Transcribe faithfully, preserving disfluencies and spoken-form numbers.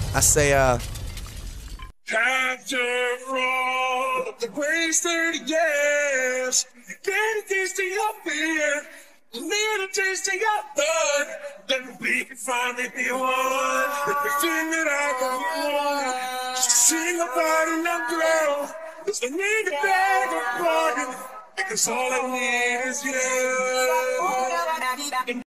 I say, uh, After all of the wasted years, get a taste of your fear, a little taste of your blood. Then we can finally be one. Everything that I ever wanted, just to sing about a young girl. There's no need to beg or bargain, because all I need is you.